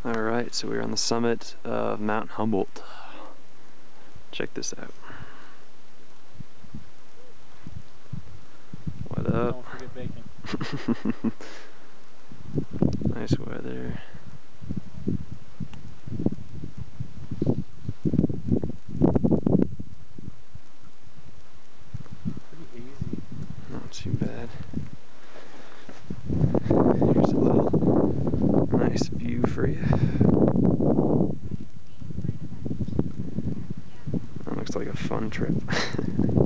Alright, so we're on the summit of Mount Humboldt. Check this out. What up? Don't forget bacon. Nice weather. Pretty easy. Not too bad. Here's a little nice view for you. That looks like a fun trip.